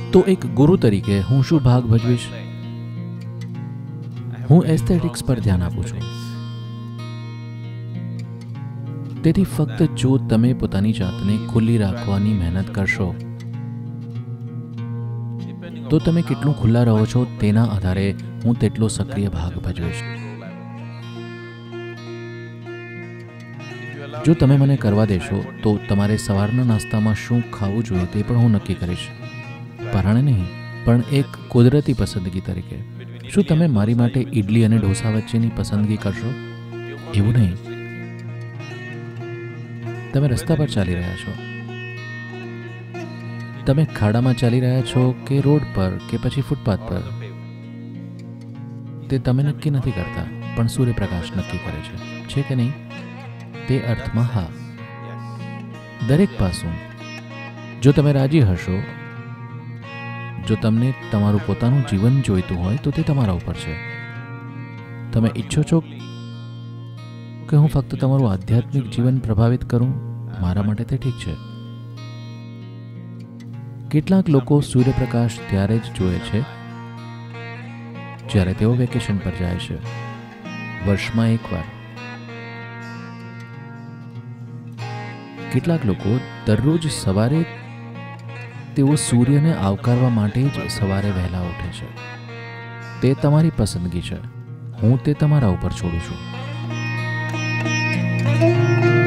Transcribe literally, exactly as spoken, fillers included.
તો એક ગુરુ તરીકે હું શું ભાગ ભજવીશ? હું એસ્થેટિક્સ પર ધ્યાન આપું છું. તેથી ફક્ત જો તમે પોતાની જાતને ખુલ્લી રાખવાની મહેનત કરશો, તો તમે કેટલું ખુલ્લા રહો છો તેના આધારે હું તેટલો સક્રિય ભાગ ભજવીશ. જો તમે મને કરવા દેશો તો તમારે સવારના નાસ્તામાં શું ખાવું જોઈએ તે પણ હું નક્કી કરીશ. પરાણે નહીં, પણ એક કુદરતી પસંદગી તરીકે. શું તમે મારી માટે ઇડલી અને ઢોસા વચ્ચેની પસંદગી કરશો? એવું નહીં. તમે રસ્તા પર ચાલી રહ્યા છો, તમે ખાડામાં ચાલી રહ્યા છો કે રોડ પર કે પછી ફૂટપાથ પર, તે તમે નક્કી નથી કરતા, પણ સૂર્યપ્રકાશ નક્કી કરે છે, છે કે નહીં? તે અર્થમાં હા. દરેક પાસું. જો તમે રાજી હશો, જો તમને તમારું પોતાનું જીવન જોઈતું હોય તો તે તમારા ઉપર છે. તમે ઈચ્છો છો કે હું ફક્ત તમારું આધ્યાત્મિક જીવન પ્રભાવિત કરું? મારા માટે તે ઠીક છે. કેટલાક લોકો સૂર્યપ્રકાશ ત્યારે જ જુએ છે જ્યારે તેઓ વેકેશન પર જાય છે, વર્ષમાં એકવાર. કેટલાક લોકો દરરોજ સવારે તેઓ સૂર્યને આવકારવા માટે જ સવારે વહેલા ઉઠે છે. તે તમારી પસંદગી છે. હું તે તમારા ઉપર છોડું છું.